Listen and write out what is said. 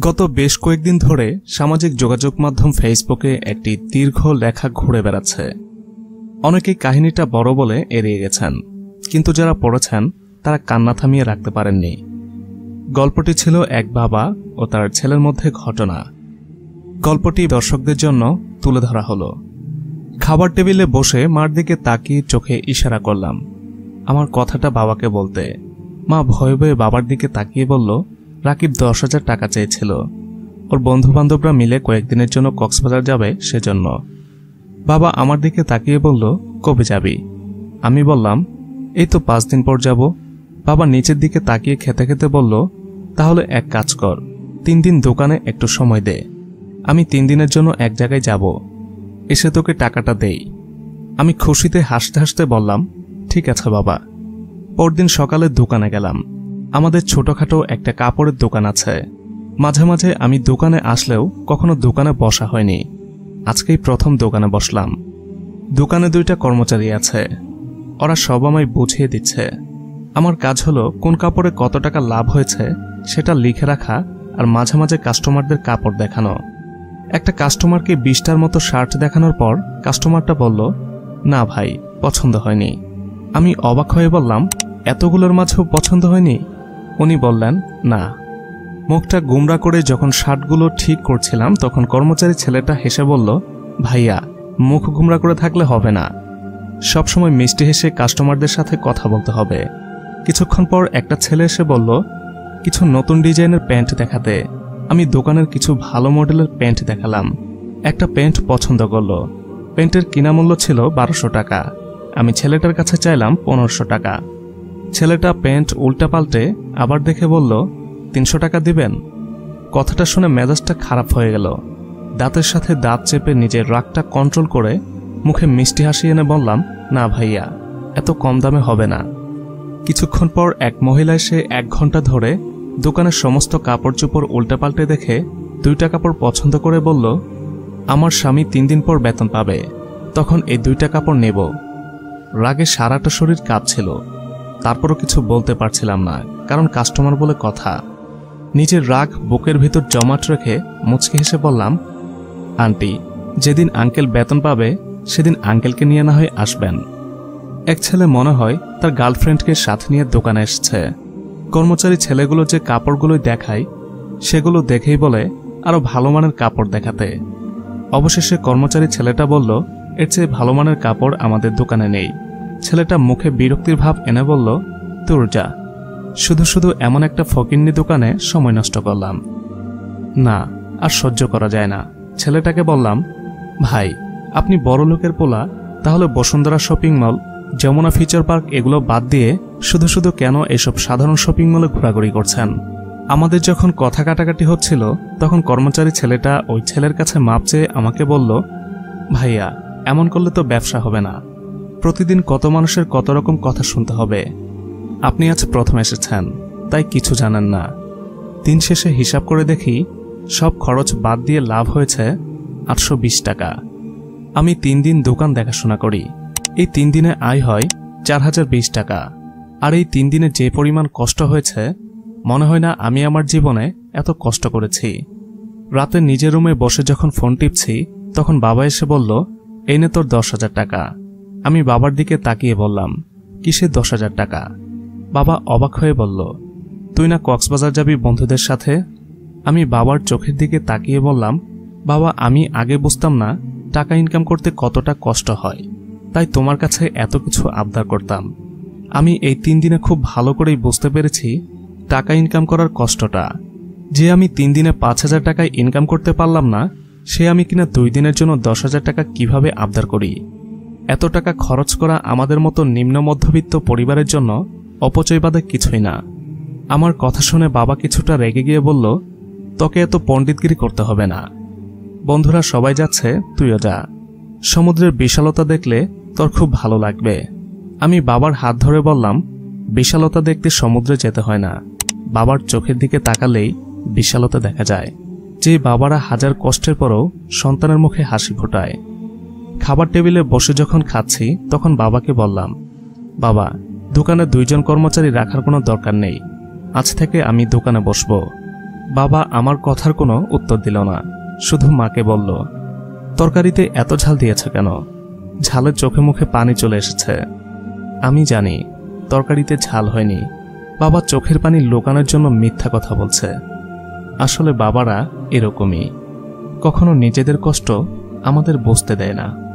গত বেশ কয়েকদিন ধরে সামাজিক যোগাযোগ মাধ্যম ফেসবুকে একটি দীর্ঘ লেখা ঘুরে বেড়াচ্ছে। অনেকেই কাহিনীটা বড় বলে এড়িয়ে গেছেন, কিন্তু যারা পড়েছেন তারা কান্না থামিয়ে রাখতে পারেননি। গল্পটি ছিল এক বাবা ও তার ছেলের মধ্যে ঘটনা। গল্পটি দর্শকদের জন্য তুলে ধরা হলো। খাবার টেবিলে বসে মার দিকে তাকিয়ে চোখে ইশারা করলাম আমার কথাটা বাবাকে বলতে। মা ভয়ে ভয়ে বাবার দিকে তাকিয়ে বলল, রাকিব 10,000 টাকা চেয়েছিল, ওর বন্ধুবান্ধবরা মিলে কয়েকদিনের জন্য কক্সবাজার যাবে সেজন্য। বাবা আমার দিকে তাকিয়ে বলল, কবে যাবি? আমি বললাম, এই তো 5 দিন পর যাব। বাবা নিচের দিকে তাকিয়ে খেতে খেতে বলল, তাহলে এক কাজ কর, 3 দিন দোকানে একটু সময় দে, আমি 3 দিনের জন্য এক জায়গায় যাব, এসে তোকে টাকাটা দেই। আমি খুশিতে হাসতে হাসতে বললাম, ঠিক আছে বাবা। পরদিন সকালে দোকানে গেলাম। আমাদের ছোটখাটো একটা কাপড়ের দোকান আছে। মাঝে মাঝে আমি দোকানে আসলেও কখনো দোকানে বসা হয়নি। আজকেই প্রথম দোকানে বসলাম। দোকানে 2টা কর্মচারী আছে, ওরা সব আমায় বুঝিয়ে দিচ্ছে। আমার কাজ হলো কোন কাপড়ে কত টাকা লাভ হয়েছে সেটা লিখে রাখা আর মাঝে মাঝে কাস্টমারদের কাপড় দেখানো। একটা কাস্টমারকে 20টার মতো শার্ট দেখানোর পর কাস্টমারটা বলল, না ভাই, পছন্দ হয়নি। আমি অবাক হয়ে বললাম, এতগুলোর মাঝেও পছন্দ হয়নি? উনি বললেন, না। মুখটা গুমরা করে যখন শার্টগুলো ঠিক করছিলাম তখন কর্মচারী ছেলেটা হেসে বলল, ভাইয়া, মুখ গুমরা করে থাকলে হবে না, সবসময় মিষ্টি হেসে কাস্টমারদের সাথে কথা বলতে হবে। কিছুক্ষণ পর একটা ছেলে এসে বলল, কিছু নতুন ডিজাইনের প্যান্ট দেখাতে। আমি দোকানের কিছু ভালো মডেলের প্যান্ট দেখালাম। একটা প্যান্ট পছন্দ করল। প্যান্টের কিনা মূল্য ছিল 1200 টাকা। আমি ছেলেটার কাছে চাইলাম 1500 টাকা। ছেলেটা প্যান্ট উল্টা পাল্টে আবার দেখে বলল, 300 টাকা দিবেন? কথাটা শুনে মেজাজটা খারাপ হয়ে গেল। দাঁতের সাথে দাঁত চেপে নিজের রাগটা কন্ট্রোল করে মুখে মিষ্টি হাসি এনে বললাম, না ভাইয়া, এত কম দামে হবে না। কিছুক্ষণ পর এক মহিলা এসে 1 ঘন্টা ধরে দোকানের সমস্ত কাপড় চোপড় উল্টা পাল্টে দেখে 2টা কাপড় পছন্দ করে বলল, আমার স্বামী 3 দিন পর বেতন পাবে, তখন এই 2টা কাপড় নেব। রাগে সারাটা শরীর কাঁপছিল, তারপরও কিছু বলতে পারছিলাম না, কারণ কাস্টমার বলে কথা। নিজের রাগ বুকের ভিতর জমাট রেখে মুচকি হেসে বললাম, আন্টি, যেদিন আঙ্কেল বেতন পাবে সেদিন আঙ্কেলকে নিয়ে না হয় আসবেন। এক ছেলে মনে হয় তার গার্লফ্রেন্ডকে সাথে নিয়ে দোকানে এসেছে। কর্মচারী ছেলেগুলো যে কাপড়গুলোই দেখায় সেগুলো দেখেই বলে আরো ভালো মানের কাপড় দেখাতে। অবশেষে কর্মচারী ছেলেটা বলল, এর চেয়ে ভালো মানের কাপড় আমাদের দোকানে নেই। ছেলেটা মুখে বিরক্তির ভাব এনে বলল, তোর যা, শুধু শুধু এমন একটা ফকিন্নি দোকানে সময় নষ্ট করলাম। না, আর সহ্য করা যায় না। ছেলেটাকে বললাম, ভাই, আপনি বড় লোকের পোলা, তাহলে Bashundhara shopping mall, Jamuna future park এগুলো বাদ দিয়ে শুধু শুধু কেন এসব সাধারণ শপিং মলে ঘোরাঘুরি করছেন? আমাদের যখন কথা কাটাকাটি হচ্ছিল তখন কর্মচারী ছেলেটা ওই ছেলের কাছে মাপ চেয়ে আমাকে বলল, ভাইয়া, এমন করলে তো ব্যবসা হবে না। প্রতিদিন কত মানুষের কত রকম কথা শুনতে হবে। আপনি আজ প্রথম এসেছেন, তাই কিছু জানেন না। দিন শেষে হিসাব করে দেখি সব খরচ বাদ দিয়ে লাভ হয়েছে 820 টাকা। আমি 3 দিন দোকান দেখাশোনা করি। এই 3 দিনে আয় হয় 4020 টাকা। আর এই 3 দিনে যে পরিমাণ কষ্ট হয়েছে, মনে হয় না আমি আমার জীবনে এত কষ্ট করেছি। রাতে নিজের রুমে বসে যখন ফোন টিপছি তখন বাবা এসে বলল, এই নে তোর 10,000 টাকা। আমি বাবার দিকে তাকিয়ে বললাম, কিসের 10,000 টাকা? বাবা অবাক হয়ে বলল, তুই না কক্সবাজার যাবি বন্ধুদের সাথে? আমি বাবার চোখের দিকে তাকিয়ে বললাম, বাবা, আমি আগে বুঝতাম না টাকা ইনকাম করতে কতটা কষ্ট হয়, তাই তোমার কাছে এত কিছু আবদার করতাম। আমি এই 3 দিনে খুব ভালো করেই বুঝতে পেরেছি টাকা ইনকাম করার কষ্টটা। যে আমি 3 দিনে 5,000 টাকায় ইনকাম করতে পারলাম না, সে আমি কিনা 2 দিনের জন্য 10,000 টাকা কিভাবে আবদার করি। এত টাকা খরচ করা আমাদের মতো নিম্ন মধ্যবিত্ত পরিবারের জন্য অপচয় বাদে কিছুই না। আমার কথা শুনে বাবা কিছুটা রেগে গিয়ে বলল, তোকে এত পণ্ডিতগিরি করতে হবে না। বন্ধুরা সবাই যাচ্ছে, তুইও যা। সমুদ্রের বিশালতা দেখলে তোর খুব ভালো লাগবে। আমি বাবার হাত ধরে বললাম, বিশালতা দেখতে সমুদ্রে যেতে হয় না, বাবার চোখের দিকে তাকালেই বিশালতা দেখা যায়। যে বাবারা হাজার কষ্টের পরও সন্তানের মুখে হাসি ফোটায়। খাবার টেবিলে বসে যখন খাচ্ছি তখন বাবাকে বললাম, বাবা, দোকানে 2 জন কর্মচারী রাখার কোনো দরকার নেই, আজ থেকে আমি দোকানে বসবো। বাবা আমার কথার কোনো উত্তর দিল না, শুধু মাকে বলল, তরকারিতে এত ঝাল দিয়েছে কেন? ঝালের চোখে মুখে পানি চলে এসেছে। আমি জানি তরকারিতে ঝাল হয়নি, বাবা চোখের পানি লুকানোর জন্য মিথ্যা কথা বলছে। আসলে বাবারা এরকমই, কখনো নিজেদের কষ্ট আমাদের বুঝতে দেয় না।